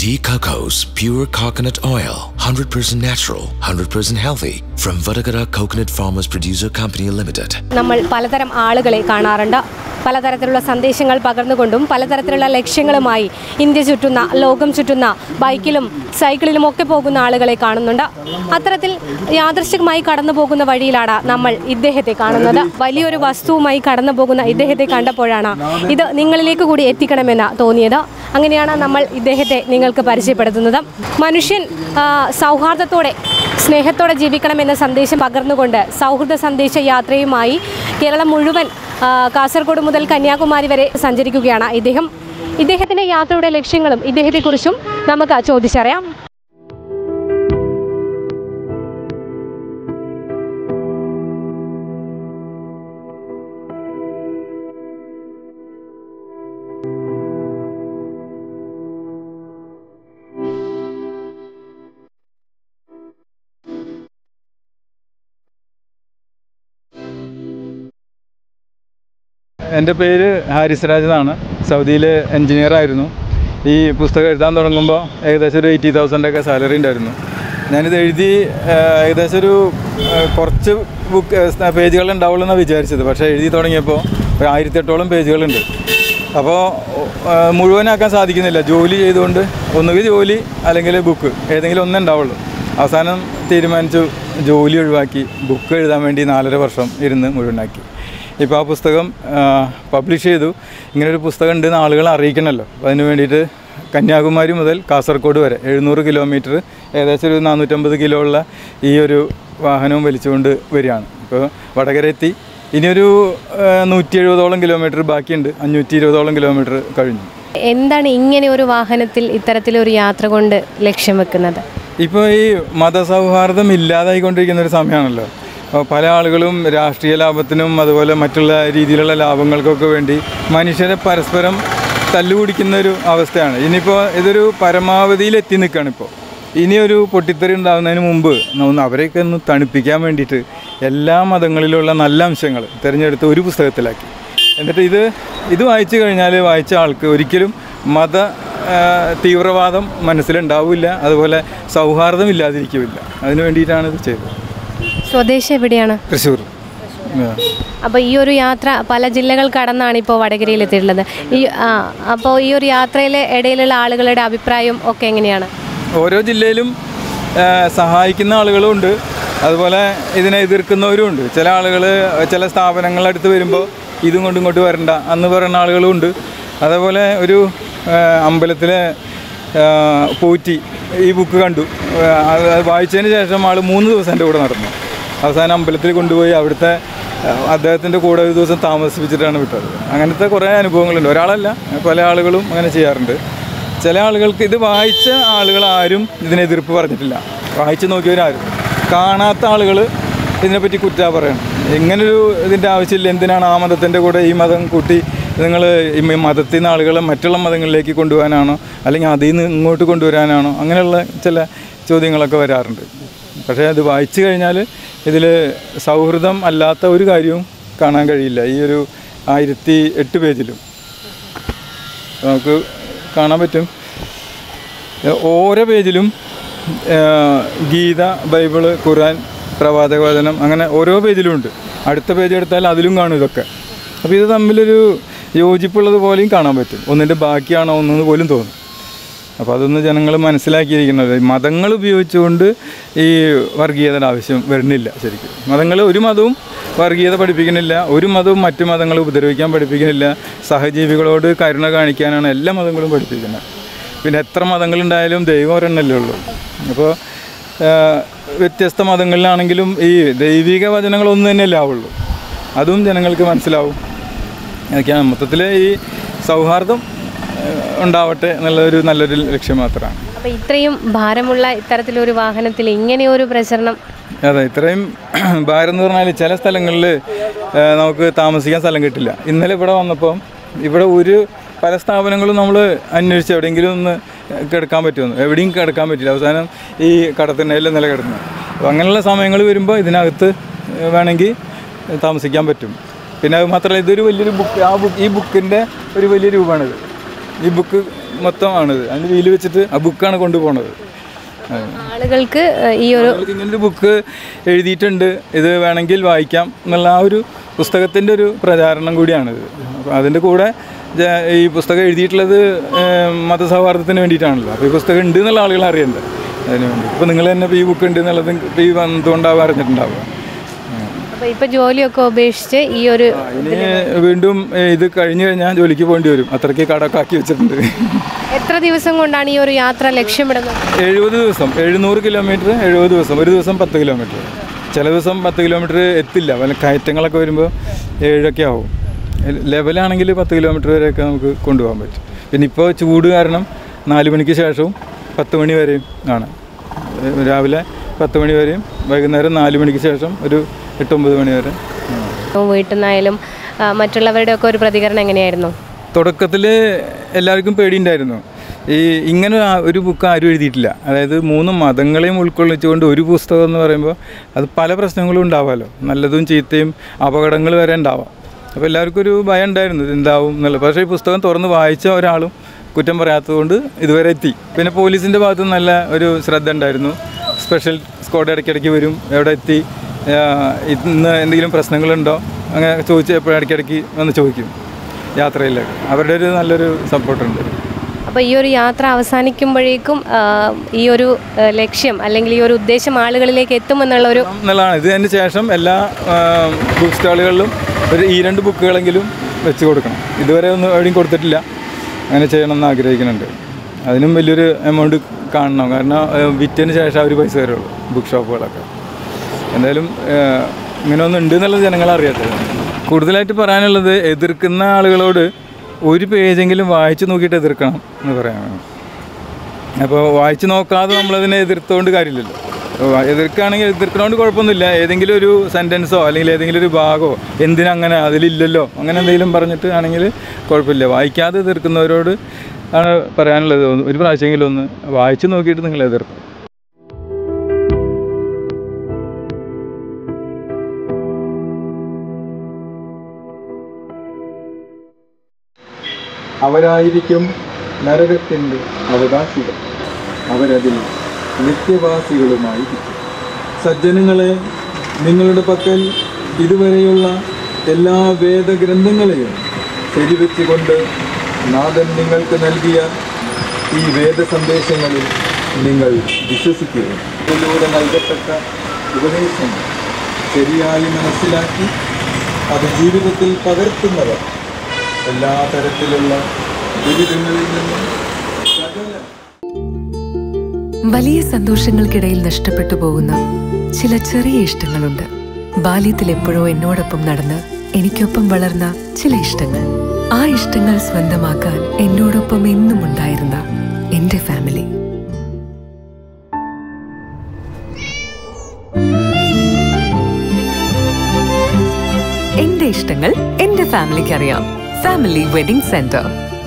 D Coco's pure coconut oil, 100% natural, 100% healthy from Vadagara Coconut Farmers Producer Company Limited. നമ്മൾ പലതരം ആളുകളെ കാണാറുണ്ട്. പലതരത്തിലുള്ള സന്ദേശങ്ങൾ പകർന്നുകൊണ്ടും പലതരത്തിലുള്ള ലക്ഷ്യങ്ങളുമായി ഇന്ത്യ ചുറ്റുന്ന ലോകം ചുറ്റുന്ന ബൈക്കിലും സൈക്കിളിലും ഒക്കെ പോകുന്ന ആളുകളെ കാണുന്നുണ്ട്. അത്തരത്തിൽ യാദൃശ്ചികമായി കടന്നു പോകുന്ന വഴിയിലാണ് നമ്മൾ ഇദ്ദേഹത്തെ കാണുന്നത്. വലിയൊരു വസ്തുവുമായി കടന്നു പോകുന്ന ഇദ്ദേഹത്തെ കണ്ടപ്പോഴാണ് ഇത് നിങ്ങളിലേക്ക് കൂടി എത്തിക്കണമെന്ന് തോന്നിയത്. അങ്ങനെയാണ് നമ്മൾ ഇദ്ദേഹത്തെ നിങ്ങൾക്ക് പരിചയപ്പെടുത്തുന്നത്. മനുഷ്യൻ സൗഹാർദ്ദത്തോടെ സ്നേഹത്തോടെ ജീവിക്കണമെന്ന സന്ദേശം പകർന്നുകൊണ്ട് സൗഹൃദ സന്ദേശ യാത്രയുമായി കേരളം മുഴുവൻ കാസർഗോഡ് മുതൽ കന്യാകുമാരി വരെ സഞ്ചരിക്കുകയാണ് ഇദ്ദേഹത്തിൻ്റെ യാത്രയുടെ ലക്ഷ്യങ്ങളും ഇദ്ദേഹത്തെക്കുറിച്ചും നമുക്ക് ചോദിച്ചറിയാം. എൻ്റെ പേര് ഹാരിസ് രാജ് എന്നാണ്. സൗദിയിൽ എൻജിനീയറായിരുന്നു. ഈ പുസ്തകം എഴുതാൻ തുടങ്ങുമ്പോൾ ഏകദേശം ഒരു 80,000 സാലറി ഉണ്ടായിരുന്നു. ഞാനിത് എഴുതി ഏകദേശം ഒരു കുറച്ച് പേജുകൾ ഉണ്ടാവുള്ളൂ എന്നാണ് വിചാരിച്ചത്. പക്ഷേ എഴുതി തുടങ്ങിയപ്പോൾ ഒരു 1008 പേജുകളുണ്ട്. അപ്പോൾ മുഴുവനാക്കാൻ സാധിക്കുന്നില്ല. ജോലി ചെയ്തുകൊണ്ട് ഒന്നുകിൽ ജോലി അല്ലെങ്കിൽ ബുക്ക് ഏതെങ്കിലും ഒന്നേ ഉണ്ടാവുള്ളൂ. അവസാനം തീരുമാനിച്ചു ജോലി ഒഴിവാക്കി ബുക്ക് എഴുതാൻ വേണ്ടി 4.5 വർഷം ഇരുന്ന് മുഴുവനാക്കി. ഇപ്പോൾ ആ പുസ്തകം പബ്ലിഷ് ചെയ്തു. ഇങ്ങനൊരു പുസ്തകം ഉണ്ടെന്ന് ആളുകളെ അറിയിക്കണമല്ലോ. അപ്പോൾ അതിന് വേണ്ടിയിട്ട് കന്യാകുമാരി മുതൽ കാസർഗോഡ് വരെ 700 കിലോമീറ്റർ ഏകദേശം ഒരു 450 കിലോ ഉള്ള ഈ ഒരു വാഹനവും വലിച്ചുകൊണ്ട് വരികയാണ്. ഇപ്പോൾ വടകര എത്തി. ഇനിയൊരു 170ഓളം കിലോമീറ്റർ ബാക്കിയുണ്ട്. 520ഓളം കിലോമീറ്റർ കഴിഞ്ഞു. എന്താണ് ഇങ്ങനെ ഒരു വാഹനത്തിൽ ഇത്തരത്തിലൊരു യാത്ര കൊണ്ട് ലക്ഷ്യം വെക്കുന്നത്? ഇപ്പോൾ ഈ മതസൗഹാർദ്ദം ഇല്ലാതായിക്കൊണ്ടിരിക്കുന്ന ഒരു സമയമാണല്ലോ. പല ആളുകളും രാഷ്ട്രീയ ലാഭത്തിനും അതുപോലെ മറ്റുള്ള രീതിയിലുള്ള ലാഭങ്ങൾക്കൊക്കെ വേണ്ടി മനുഷ്യരെ പരസ്പരം തല്ലുപിടിക്കുന്ന ഒരു അവസ്ഥയാണ്. ഇനിയിപ്പോൾ ഇതൊരു പരമാവധിയിലെത്തി നിൽക്കുകയാണ്. ഇപ്പോൾ ഇനിയൊരു പൊട്ടിത്തെറി ഉണ്ടാകുന്നതിന് മുമ്പ് അവരെയൊക്കെ ഒന്ന് തണുപ്പിക്കാൻ വേണ്ടിയിട്ട് എല്ലാ മതങ്ങളിലുള്ള നല്ല അംശങ്ങൾ തിരഞ്ഞെടുത്ത് ഒരു പുസ്തകത്തിലാക്കി. എന്നിട്ട് ഇത് വായിച്ചു കഴിഞ്ഞാൽ വായിച്ച ആൾക്ക് ഒരിക്കലും മത തീവ്രവാദം മനസ്സിലുണ്ടാവില്ല, അതുപോലെ സൗഹാർദ്ദം ഇല്ലാതിരിക്കില്ല. അതിന് വേണ്ടിയിട്ടാണ് ഇത് ചെയ്തത്. സ്വദേശം എവിടെയാണ്? തൃശ്ശൂർ. അപ്പോൾ ഈ ഒരു യാത്ര പല ജില്ലകൾ കടന്നാണ് ഇപ്പോൾ വടകരയിൽ എത്തിയിട്ടുള്ളത്. അപ്പോൾ ഈ ഒരു യാത്രയിലെ ഇടയിലുള്ള ആളുകളുടെ അഭിപ്രായം ഒക്കെ എങ്ങനെയാണ്? ഓരോ ജില്ലയിലും സഹായിക്കുന്ന ആളുകളും ഉണ്ട്, അതുപോലെ ഇതിനെ എതിർക്കുന്നവരും ഉണ്ട്. ചില ആളുകൾ ചില സ്ഥാപനങ്ങളടുത്ത് വരുമ്പോൾ ഇതും കൊണ്ട് ഇങ്ങോട്ട് വരണ്ട എന്ന് പറയുന്ന ആളുകളും ഉണ്ട്. അതേപോലെ ഒരു അമ്പലത്തിലെ പോറ്റി ഈ ബുക്ക് കണ്ടു. അത് വായിച്ചതിന് ശേഷം ആൾ 3 ദിവസം എൻ്റെ കൂടെ നടന്നു. അവസാനം അമ്പലത്തിൽ കൊണ്ടുപോയി അവിടുത്തെ അദ്ദേഹത്തിൻ്റെ കൂടെ ഒരു ദിവസം താമസിപ്പിച്ചിട്ടാണ് വിട്ടത്. അങ്ങനത്തെ കുറേ അനുഭവങ്ങളുണ്ട്. ഒരാളല്ല, പല ആളുകളും അങ്ങനെ ചെയ്യാറുണ്ട്. ചില ആളുകൾക്ക് ഇത് വായിച്ച ആളുകൾ ആരും ഇതിനെ എതിർപ്പ് പറഞ്ഞിട്ടില്ല. വായിച്ച് നോക്കിയവരാരും. കാണാത്ത ആളുകൾ ഇതിനെപ്പറ്റി കുറ്റാ പറയണം. ഇങ്ങനൊരു ഇതിൻ്റെ ആവശ്യമില്ല. എന്തിനാണ് ആ മതത്തിൻ്റെ കൂടെ ഈ മതം കൂട്ടി നിങ്ങൾ ഈ മതത്തിൽ നിന്ന് ആളുകളെ മറ്റുള്ള മതങ്ങളിലേക്ക് കൊണ്ടുപോകാനാണോ അല്ലെങ്കിൽ അതിൽ നിന്ന് ഇങ്ങോട്ട് കൊണ്ടുവരാനാണോ? അങ്ങനെയുള്ള ചില ചോദ്യങ്ങളൊക്കെ വരാറുണ്ട്. പക്ഷേ അത് വായിച്ചു കഴിഞ്ഞാൽ ഇതിൽ സൗഹൃദം അല്ലാത്ത ഒരു കാര്യവും കാണാൻ കഴിയില്ല. ഈ ഒരു 1008 പേജിലും നമുക്ക് കാണാൻ പറ്റും. ഓരോ പേജിലും ഗീത, ബൈബിള്, ഖുർആൻ, പ്രവാചകവചനം അങ്ങനെ ഓരോ പേജിലും ഉണ്ട്. അടുത്ത പേജ് എടുത്താൽ അതിലും കാണും ഇതൊക്കെ. അപ്പോൾ ഇത് തമ്മിലൊരു യോജിപ്പുള്ളത് പോലെയും കാണാൻ പറ്റും. ഒന്നിൻ്റെ ബാക്കിയാണോ ഒന്നെന്ന് പോലും തോന്നും. അപ്പോൾ അതൊന്ന് ജനങ്ങൾ മനസ്സിലാക്കിയിരിക്കുന്നത്. മതങ്ങൾ ഉപയോഗിച്ചുകൊണ്ട് ഈ വർഗീയതയുടെ ആവശ്യം വരുന്നില്ല. ശരിക്കും മതങ്ങൾ ഒരു മതവും വർഗീയത പഠിപ്പിക്കുന്നില്ല. ഒരു മതവും മറ്റു മതങ്ങളെ ഉപദ്രവിക്കാൻ പഠിപ്പിക്കുന്നില്ല. സഹജീവികളോട് കരുണ കാണിക്കാനാണ് എല്ലാ മതങ്ങളും പഠിപ്പിക്കുന്നത്. പിന്നെ എത്ര മതങ്ങളുണ്ടായാലും ദൈവം ഒരെണ്ണല്ലേ ഉള്ളൂ. അപ്പോൾ വ്യത്യസ്ത മതങ്ങളിലാണെങ്കിലും ഈ ദൈവിക വചനങ്ങളൊന്നും തന്നെയല്ലേ ആവുള്ളൂ. അതും ജനങ്ങൾക്ക് മനസ്സിലാവും. അതൊക്കെയാണ് മൊത്തത്തിൽ ഈ സൗഹാർദ്ദം ഉണ്ടാവട്ടെ എന്നുള്ളൊരു നല്ലൊരു ലക്ഷ്യം മാത്രമാണ്. അപ്പോൾ ഇത്രയും ഭാരമുള്ള ഇത്തരത്തിലൊരു വാഹനത്തിൽ ഇങ്ങനെയൊരു പ്രചരണം? അതെ, ഇത്രയും ഭാരം എന്ന് പറഞ്ഞാൽ ചില സ്ഥലങ്ങളിൽ നമുക്ക് താമസിക്കാൻ സ്ഥലം കിട്ടില്ല. ഇന്നലെ ഇവിടെ വന്നപ്പോൾ ഇവിടെ പല സ്ഥാപനങ്ങളും നമ്മൾ അന്വേഷിച്ച് എവിടെയെങ്കിലും ഒന്ന് കിടക്കാൻ പറ്റുമെന്ന്. എവിടെയും കിടക്കാൻ പറ്റില്ല. അവസാനം ഈ കടത്തിണ്ണയിൽ നില കിടന്നു. അപ്പോൾ അങ്ങനെയുള്ള സമയങ്ങൾ വരുമ്പോൾ ഇതിനകത്ത് വേണമെങ്കിൽ താമസിക്കാൻ പറ്റും. പിന്നെ അത് മാത്രമല്ല ഇതൊരു വലിയൊരു ബുക്ക്. ഈ ബുക്കിൻ്റെ ഒരു വലിയ രൂപമാണിത്. ഈ ബുക്ക് മൊത്തമാണിത്. അതിൻ്റെ വീല് വെച്ചിട്ട് ആ ബുക്കാണ് കൊണ്ടുപോകുന്നത്. ആളുകൾക്ക് ഈ ഒരു ഇങ്ങനൊരു ബുക്ക് എഴുതിയിട്ടുണ്ട്, ഇത് വേണമെങ്കിൽ വായിക്കാം എന്നുള്ള ആ ഒരു പുസ്തകത്തിൻ്റെ ഒരു പ്രചാരണം കൂടിയാണിത്. അപ്പോൾ അതിൻ്റെ കൂടെ ഈ പുസ്തകം എഴുതിയിട്ടുള്ളത് മതസൗഹാർദ്ദത്തിന് വേണ്ടിയിട്ടാണല്ലോ. അപ്പോൾ ഈ പുസ്തകം ഉണ്ട് എന്നുള്ള ആളുകൾ അറിയണ്ടേ അതിന് വേണ്ടി. ഇപ്പോൾ നിങ്ങൾ തന്നെ ഇപ്പോൾ ഈ ബുക്ക് ഉണ്ട് എന്നുള്ളത് ഇപ്പോൾ ഈ വന്നതുകൊണ്ടാവുക അറിഞ്ഞിട്ടുണ്ടാവുക. ഇപ്പൊ ജോലിയൊക്കെ ഉപേക്ഷിച്ച് ഈ ഒരു ഇനി വീണ്ടും ഇത് കഴിഞ്ഞു കഴിഞ്ഞാൽ ജോലിക്ക് പോകേണ്ടി വരും. അത്രയ്ക്ക് കടമൊക്കെ ആക്കി വെച്ചിട്ടുണ്ട്. എത്ര ദിവസം കൊണ്ടാണ് ഈ ഒരു യാത്ര ലക്ഷ്യമിടുന്നത്? 70 ദിവസം, 700 കിലോമീറ്റർ, 70 ദിവസം. ഒരു ദിവസം 10 കിലോമീറ്റർ, ചില ദിവസം 10 കിലോമീറ്റർ എത്തില്ല. വല്ല കയറ്റങ്ങളൊക്കെ വരുമ്പോൾ 7 ആവും. ലെവലാണെങ്കിൽ 10 കിലോമീറ്റർ വരെയൊക്കെ നമുക്ക് കൊണ്ടുപോകാൻ പറ്റും. പിന്നെ ഇപ്പോൾ ചൂട് കാരണം 4 മണിക്ക് ശേഷവും 10 മണി വരെയും ആണ്. രാവിലെ 10 മണി വരെയും വൈകുന്നേരം 4 മണിക്ക് ശേഷം ഒരു 8-9 മണി വരെ. വീട്ടിൽ നിന്നായാലും മറ്റുള്ളവരുടെ ഒക്കെ ഒരു പ്രതികരണം എങ്ങനെയായിരുന്നു? തുടക്കത്തിൽ എല്ലാവർക്കും പേടിയുണ്ടായിരുന്നു. ഇങ്ങനെ ഒരു ബുക്ക് ആരും എഴുതിയിട്ടില്ല. അതായത് 3 മതങ്ങളെയും ഉൾക്കൊള്ളിച്ചുകൊണ്ട് ഒരു പുസ്തകം എന്ന് പറയുമ്പോൾ അത് പല പ്രശ്നങ്ങളും ഉണ്ടാവാമല്ലോ, നല്ലതും ചീത്തയും അപകടങ്ങൾ വരെ ഉണ്ടാവാം. അപ്പോൾ എല്ലാവർക്കും ഒരു ഭയം ഉണ്ടായിരുന്നു ഇതെന്താവും എന്നുള്ളത്. പക്ഷേ ഈ പുസ്തകം തുറന്ന് വായിച്ച ഒരാളും കുറ്റം പറയാത്തതുകൊണ്ട് ഇതുവരെ എത്തി. പിന്നെ പോലീസിൻ്റെ ഭാഗത്ത് നല്ല ഒരു ശ്രദ്ധ ഉണ്ടായിരുന്നു. സ്പെഷ്യൽ സ്ക്വാഡ് ഇടയ്ക്കിടയ്ക്ക് വരും, എവിടെ എത്തി, ഇന്ന് എന്തെങ്കിലും പ്രശ്നങ്ങളുണ്ടോ അങ്ങനെ ചോദിച്ച് എപ്പോഴും ഇടയ്ക്കിടയ്ക്ക് വന്ന് ചോദിക്കും യാത്രയിലേക്ക്. അവരുടെ ഒരു നല്ലൊരു സപ്പോർട്ടുണ്ട്. അപ്പോൾ ഈ ഒരു യാത്ര അവസാനിക്കുമ്പോഴേക്കും ഈ ഒരു ലക്ഷ്യം അല്ലെങ്കിൽ ഈ ഒരു ഉദ്ദേശം ആളുകളിലേക്ക് എത്തുമെന്നുള്ളൊരു നല്ലതാണ്. ഇതിന് ശേഷം എല്ലാ ബുക്ക് സ്റ്റാളുകളിലും ഈ 2 ബുക്കുകളെങ്കിലും വെച്ച് കൊടുക്കണം. ഇതുവരെ ഒന്നും എവിടെയും കൊടുത്തിട്ടില്ല. അങ്ങനെ ചെയ്യണമെന്ന് ആഗ്രഹിക്കുന്നുണ്ട്. അതിനും വലിയൊരു എമൗണ്ട് കാണണം, കാരണം വിറ്റതിന് ശേഷം അവർ പൈസ തരുള്ളൂ ബുക്ക് ഷോപ്പുകളൊക്കെ. എന്തായാലും ഇങ്ങനെ ഒന്നും ഉണ്ട് എന്നുള്ളത് ജനങ്ങളറിയട്ടെ. കൂടുതലായിട്ട് പറയാനുള്ളത്, എതിർക്കുന്ന ആളുകളോട് ഒരു പേജെങ്കിലും വായിച്ച് നോക്കിയിട്ട് എതിർക്കണം എന്ന് പറയാനാണ്. അപ്പോൾ വായിച്ച് നോക്കാതെ നമ്മളതിനെ എതിർത്തുകൊണ്ട് കാര്യമില്ലല്ലോ. എതിർക്കുകയാണെങ്കിൽ എതിർക്കണോണ്ട് കുഴപ്പമൊന്നുമില്ല. ഏതെങ്കിലും ഒരു സെൻറ്റൻസോ അല്ലെങ്കിൽ ഏതെങ്കിലും ഒരു ഭാഗമോ എന്തിനങ്ങനെ അതിലില്ലല്ലോ അങ്ങനെ എന്തെങ്കിലും പറഞ്ഞിട്ട് ആണെങ്കിൽ കുഴപ്പമില്ല. വായിക്കാതെ എതിർക്കുന്നവരോട് ആണ് പറയാനുള്ളത്, ഒരു പ്രാവശ്യമെങ്കിലും ഒന്ന് വായിച്ച് നോക്കിയിട്ട് നിങ്ങൾ എതിർക്കും. അവരായിരിക്കും നരകത്തിൻ്റെ അവകാശികൾ, അവരതിൽ നിത്യവാസികളുമായിരിക്കും. സജ്ജനങ്ങളെ, നിങ്ങളുടെ പക്കൽ ഇതുവരെയുള്ള എല്ലാ വേദഗ്രന്ഥങ്ങളെയും ശരിവെച്ചുകൊണ്ട് നാഥൻ നിങ്ങൾക്ക് നൽകിയ ഈ വേദസന്ദേശങ്ങളിൽ നിങ്ങൾ വിശ്വസിക്കുക. ഇതിലൂടെ നൽകപ്പെട്ട ഉപദേശങ്ങൾ ശരിയായി മനസ്സിലാക്കി അത് ജീവിതത്തിൽ പകർത്തുന്നവർ എല്ലാ തരത്തിലുള്ള ദുരിതങ്ങളിൽ നിന്നും വലിയ സന്തോഷങ്ങൾക്കിടയിൽ നഷ്ടപ്പെട്ടു പോകുന്ന ചില ചെറിയ ഇഷ്ടങ്ങളുണ്ട്. ബാല്യത്തിൽ എപ്പോഴോ എന്നോടൊപ്പം നടന്ന് എനിക്കൊപ്പം വളർന്ന ചില ഇഷ്ടങ്ങൾ. ആ ഇഷ്ടങ്ങൾ സ്വന്തമാക്കാൻ എന്നോടൊപ്പം എന്നും ഉണ്ടായിരുന്ന എന്റെ ഫാമിലി. എന്റെ ഇഷ്ടങ്ങൾ എന്റെ ഫാമിലിക്ക് അറിയാം. Family wedding centre.